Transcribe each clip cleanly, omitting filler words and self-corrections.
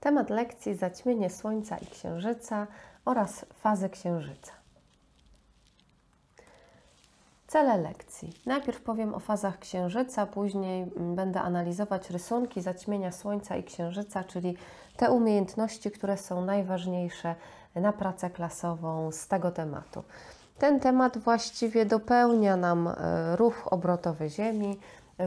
Temat lekcji: zaćmienie Słońca i Księżyca oraz fazy Księżyca. Cele lekcji. Najpierw powiem o fazach Księżyca, później będę analizować rysunki zaćmienia Słońca i Księżyca, czyli te umiejętności, które są najważniejsze na pracę klasową z tego tematu. Ten temat właściwie dopełnia nam ruch obrotowy Ziemi.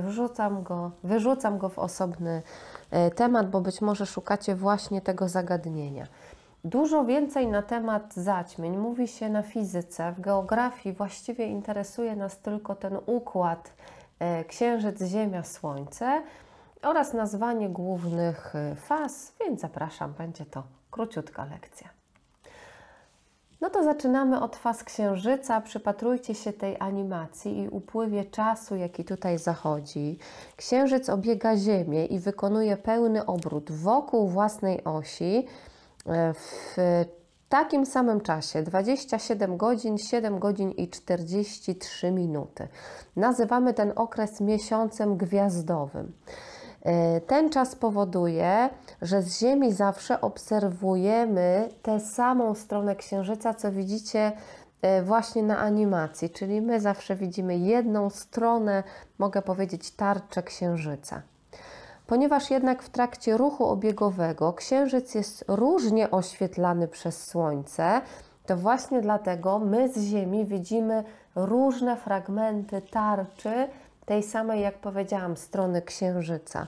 Wyrzucam go w osobny temat, bo być może szukacie właśnie tego zagadnienia. Dużo więcej na temat zaćmień mówi się na fizyce, w geografii właściwie interesuje nas tylko ten układ Księżyc, Ziemia, Słońce oraz nazwanie głównych faz, więc zapraszam, będzie to króciutka lekcja. No to zaczynamy od faz Księżyca. Przypatrujcie się tej animacji i upływie czasu, jaki tutaj zachodzi. Księżyc obiega Ziemię i wykonuje pełny obrót wokół własnej osi w takim samym czasie, 27 godzin, 7 godzin i 43 minuty. Nazywamy ten okres miesiącem gwiazdowym. Ten czas powoduje, że z Ziemi zawsze obserwujemy tę samą stronę Księżyca, co widzicie właśnie na animacji, czyli my zawsze widzimy jedną stronę, mogę powiedzieć, tarczę Księżyca. Ponieważ jednak w trakcie ruchu obiegowego Księżyc jest różnie oświetlany przez Słońce, to właśnie dlatego my z Ziemi widzimy różne fragmenty tarczy tej samej, jak powiedziałam, strony Księżyca.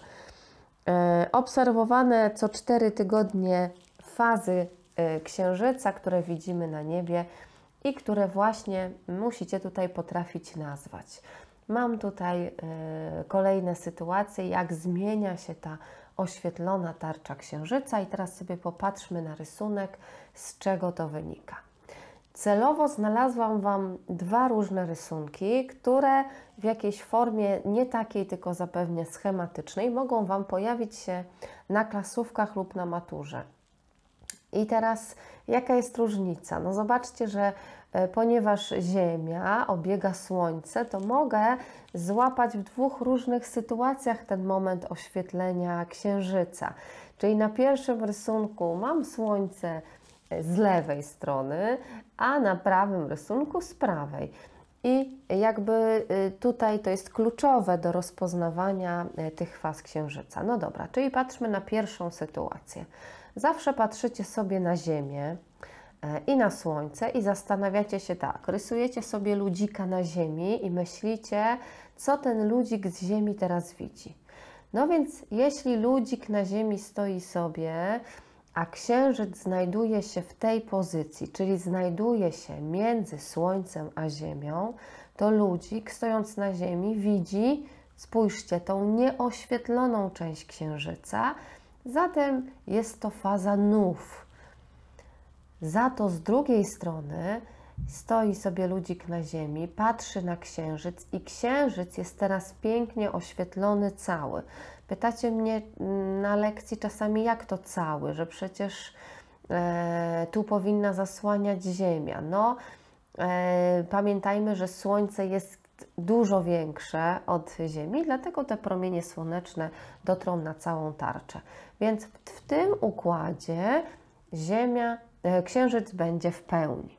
Obserwowane co 4 tygodnie fazy Księżyca, które widzimy na niebie i które właśnie musicie tutaj potrafić nazwać. Mam tutaj kolejne sytuacje, jak zmienia się ta oświetlona tarcza Księżyca i teraz sobie popatrzmy na rysunek, z czego to wynika. Celowo znalazłam Wam 2 różne rysunki, które w jakiejś formie nie takiej, tylko zapewne schematycznej mogą Wam pojawić się na klasówkach lub na maturze. I teraz jaka jest różnica? No zobaczcie, że ponieważ Ziemia obiega Słońce, to mogę złapać w 2 różnych sytuacjach ten moment oświetlenia Księżyca. Czyli na pierwszym rysunku mam Słońce z lewej strony, a na prawym rysunku z prawej. I jakby tutaj to jest kluczowe do rozpoznawania tych faz Księżyca. No dobra, czyli patrzmy na pierwszą sytuację. Zawsze patrzycie sobie na Ziemię i na Słońce i zastanawiacie się tak, rysujecie sobie ludzika na Ziemi i myślicie, co ten ludzik z Ziemi teraz widzi. No więc jeśli ludzik na Ziemi stoi sobie, a Księżyc znajduje się w tej pozycji, czyli znajduje się między Słońcem a Ziemią, to ludzik stojąc na Ziemi widzi, spójrzcie, tą nieoświetloną część Księżyca, zatem jest to faza nów. Za to z drugiej strony stoi sobie ludzik na Ziemi, patrzy na Księżyc i Księżyc jest teraz pięknie oświetlony cały. Pytacie mnie na lekcji czasami, jak to cały, że przecież tu powinna zasłaniać Ziemia. No, pamiętajmy, że Słońce jest dużo większe od Ziemi, dlatego te promienie słoneczne dotrą na całą tarczę. Więc w tym układzie Księżyc będzie w pełni.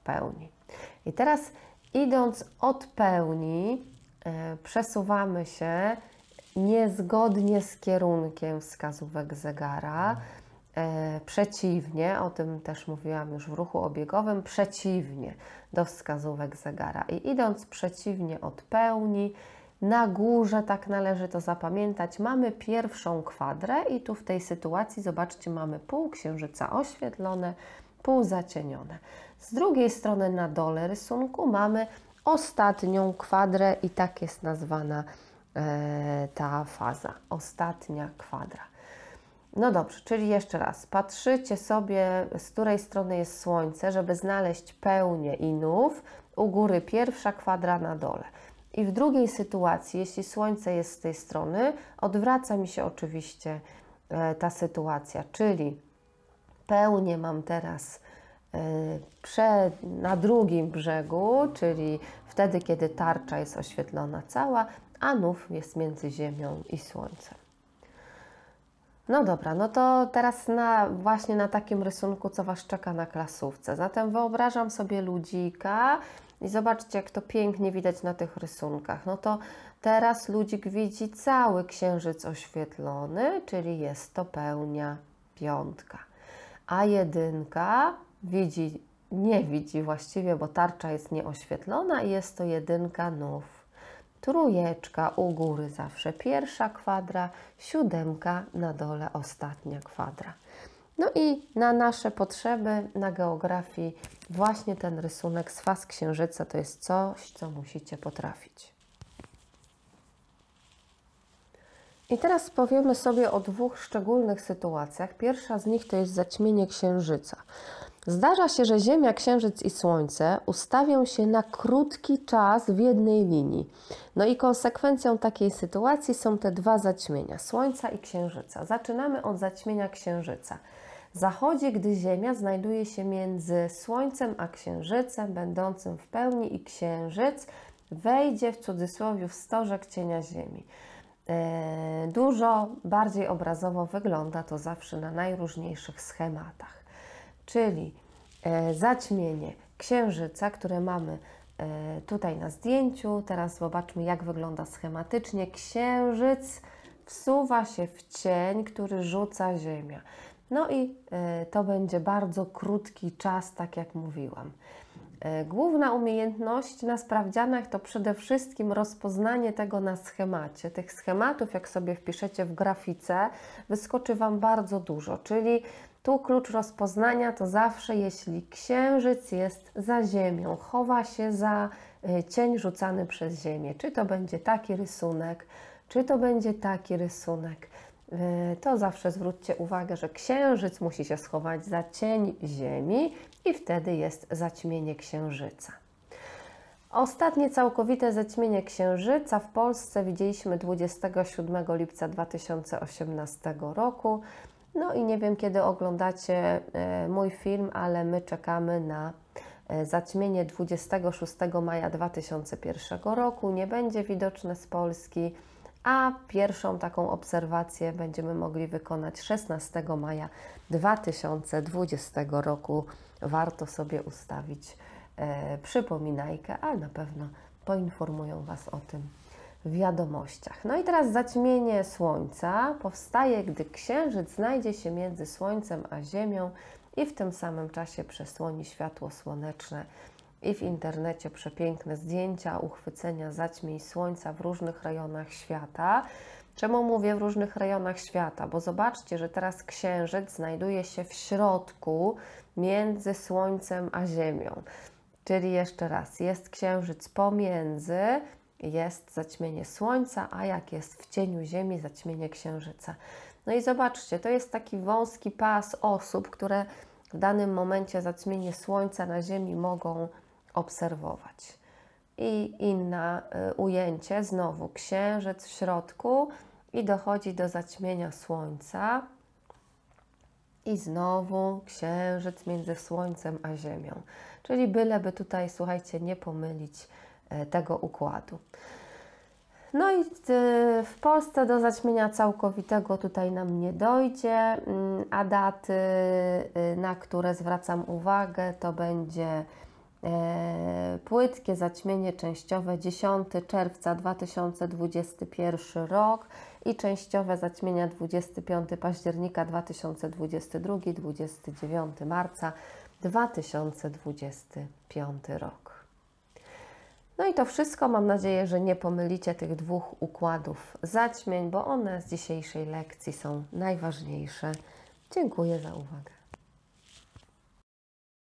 I teraz idąc od pełni, przesuwamy się niezgodnie z kierunkiem wskazówek zegara, przeciwnie, o tym też mówiłam już w ruchu obiegowym, przeciwnie do wskazówek zegara. I idąc przeciwnie od pełni, na górze, tak należy to zapamiętać, mamy pierwszą kwadrę i tu w tej sytuacji, zobaczcie, mamy pół Księżyca oświetlone, pół zacienione. Z drugiej strony na dole rysunku mamy ostatnią kwadrę i tak jest nazwana ta faza, ostatnia kwadra. No dobrze, czyli jeszcze raz, patrzycie sobie, z której strony jest Słońce, żeby znaleźć pełnię i nów, u góry pierwsza kwadra, na dole. I w drugiej sytuacji, jeśli Słońce jest z tej strony, odwraca mi się oczywiście ta sytuacja, czyli pełnię mam teraz na drugim brzegu, czyli wtedy, kiedy tarcza jest oświetlona cała, a nów jest między Ziemią i Słońcem. No dobra, no to teraz właśnie na takim rysunku, co Was czeka na klasówce. Zatem wyobrażam sobie ludzika i zobaczcie, jak to pięknie widać na tych rysunkach. No to teraz ludzik widzi cały księżyc oświetlony, czyli jest to pełnia piątka. A jedynka nie widzi właściwie, bo tarcza jest nieoświetlona i jest to jedynka nów. Trójeczka u góry zawsze pierwsza kwadra, siódemka na dole ostatnia kwadra. No i na nasze potrzeby, na geografii, właśnie ten rysunek z faz księżyca to jest coś, co musicie potrafić. I teraz powiemy sobie o dwóch szczególnych sytuacjach. Pierwsza z nich to jest zaćmienie księżyca. Zdarza się, że Ziemia, Księżyc i Słońce ustawią się na krótki czas w jednej linii. No i konsekwencją takiej sytuacji są te dwa zaćmienia, Słońca i Księżyca. Zaczynamy od zaćmienia Księżyca. Zachodzi, gdy Ziemia znajduje się między Słońcem a Księżycem, będącym w pełni, i Księżyc wejdzie w cudzysłowie w stożek cienia Ziemi. Dużo bardziej obrazowo wygląda to zawsze na najróżniejszych schematach. Czyli zaćmienie Księżyca, które mamy tutaj na zdjęciu. Teraz zobaczmy, jak wygląda schematycznie. Księżyc wsuwa się w cień, który rzuca Ziemia. No i to będzie bardzo krótki czas, tak jak mówiłam. Główna umiejętność na sprawdzianach to przede wszystkim rozpoznanie tego na schemacie. Tych schematów, jak sobie wpiszecie w grafice, wyskoczy Wam bardzo dużo, czyli tu klucz rozpoznania to zawsze, jeśli księżyc jest za Ziemią, chowa się za cień rzucany przez Ziemię. Czy to będzie taki rysunek, czy to będzie taki rysunek. To zawsze zwróćcie uwagę, że księżyc musi się schować za cień Ziemi i wtedy jest zaćmienie księżyca. Ostatnie całkowite zaćmienie księżyca w Polsce widzieliśmy 27 lipca 2018 roku. No i nie wiem, kiedy oglądacie mój film, ale my czekamy na zaćmienie 26 maja 2001 roku. Nie będzie widoczne z Polski, a pierwszą taką obserwację będziemy mogli wykonać 16 maja 2020 roku. Warto sobie ustawić przypominajkę, ale na pewno poinformują Was o tym w wiadomościach. No i teraz zaćmienie Słońca powstaje, gdy Księżyc znajdzie się między Słońcem a Ziemią i w tym samym czasie przesłoni światło słoneczne. I w internecie przepiękne zdjęcia, uchwycenia zaćmień Słońca w różnych rejonach świata. Czemu mówię w różnych rejonach świata? Bo zobaczcie, że teraz Księżyc znajduje się w środku między Słońcem a Ziemią. Czyli jeszcze raz, jest Księżyc pomiędzy, jest zaćmienie Słońca, a jak jest w cieniu Ziemi, zaćmienie Księżyca. No i zobaczcie, to jest taki wąski pas osób, które w danym momencie zaćmienie Słońca na Ziemi mogą obserwować. I inne ujęcie, znowu Księżyc w środku i dochodzi do zaćmienia Słońca i znowu Księżyc między Słońcem a Ziemią. Czyli byleby tutaj, słuchajcie, nie pomylić tego układu. No i w Polsce do zaćmienia całkowitego tutaj nam nie dojdzie, a daty, na które zwracam uwagę, to będzie płytkie zaćmienie częściowe 10 czerwca 2021 rok i częściowe zaćmienia 25 października 2022, 29 marca 2025 rok. No i to wszystko. Mam nadzieję, że nie pomylicie tych dwóch układów zaćmień, bo one z dzisiejszej lekcji są najważniejsze. Dziękuję za uwagę.